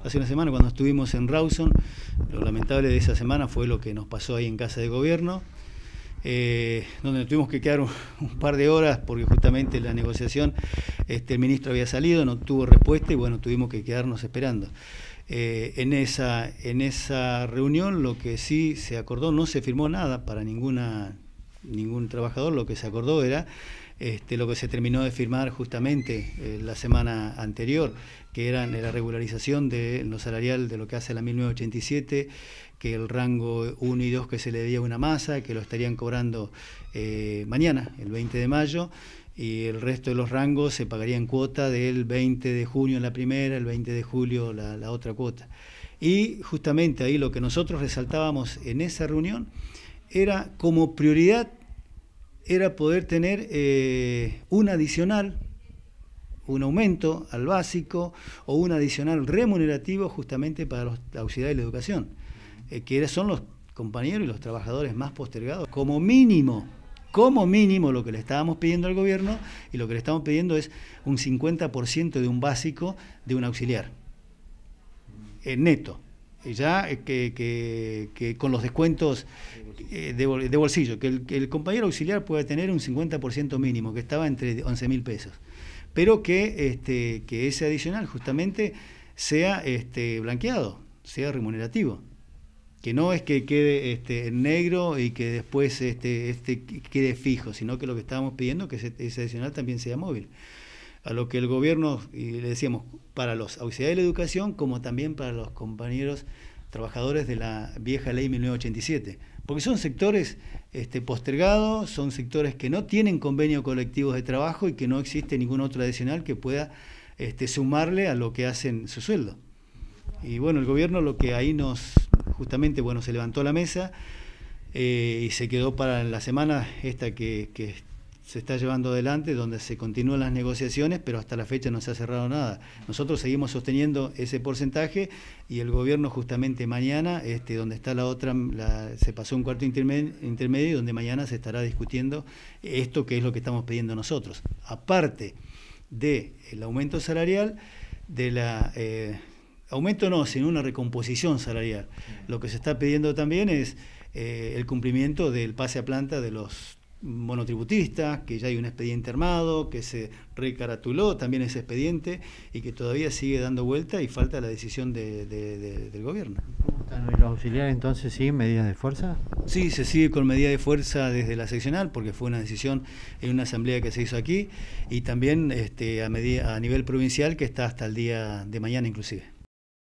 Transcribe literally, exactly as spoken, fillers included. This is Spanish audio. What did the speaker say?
Hace una semana cuando estuvimos en Rawson, lo lamentable de esa semana fue lo que nos pasó ahí en Casa de Gobierno, eh, donde nos tuvimos que quedar un, un par de horas porque justamente la negociación, este, el ministro había salido, no tuvo respuesta y bueno, tuvimos que quedarnos esperando. Eh, en, esa, en esa reunión lo que sí se acordó, no se firmó nada para ninguna, ningún trabajador, lo que se acordó era este, lo que se terminó de firmar justamente eh, la semana anterior, que era la regularización de lo salarial de lo que hace la mil novecientos ochenta y siete, que el rango uno y dos que se le debía una masa, que lo estarían cobrando eh, mañana, el veinte de mayo, y el resto de los rangos se pagaría en cuota del veinte de junio la primera, el veinte de julio la, la otra cuota. Y justamente ahí lo que nosotros resaltábamos en esa reunión era como prioridad, era poder tener eh, un adicional, un aumento al básico o un adicional remunerativo justamente para los auxiliares de la educación, eh, que son los compañeros y los trabajadores más postergados. Como mínimo, como mínimo lo que le estábamos pidiendo al gobierno y lo que le estamos pidiendo es un cincuenta por ciento de un básico de un auxiliar, eh, neto. Ya que, que, que con los descuentos eh, de, de bolsillo, que el, que el compañero auxiliar pueda tener un cincuenta por ciento mínimo, que estaba entre once mil pesos, pero que, este, que ese adicional justamente sea este, blanqueado, sea remunerativo, que no es que quede este, en negro y que después este, este quede fijo, sino que lo que estábamos pidiendo es que ese, ese adicional también sea móvil. A lo que el gobierno, y le decíamos, para los auxiliares de la educación, como también para los compañeros trabajadores de la vieja ley mil novecientos ochenta y siete, porque son sectores este, postergados, son sectores que no tienen convenio colectivos de trabajo y que no existe ningún otro adicional que pueda este, sumarle a lo que hacen su sueldo. Y bueno, el gobierno lo que ahí nos, justamente, bueno, se levantó la mesa eh, y se quedó para la semana esta que, que se está llevando adelante, donde se continúan las negociaciones, pero hasta la fecha no se ha cerrado nada. Nosotros seguimos sosteniendo ese porcentaje y el gobierno justamente mañana, este, donde está la otra, la, se pasó un cuarto intermedio, intermedio, donde mañana se estará discutiendo esto que es lo que estamos pidiendo nosotros. Aparte del aumento salarial, de la... Eh, aumento no, sino una recomposición salarial. Lo que se está pidiendo también es eh, el cumplimiento del pase a planta de los monotributistas, que ya hay un expediente armado, que se recaratuló también ese expediente y que todavía sigue dando vuelta y falta la decisión de, de, de, del gobierno. ¿Los auxiliares entonces siguen medidas de fuerza? Sí, se sigue con medidas de fuerza desde la seccional, porque fue una decisión en una asamblea que se hizo aquí, y también este, a, medida, a nivel provincial, que está hasta el día de mañana inclusive.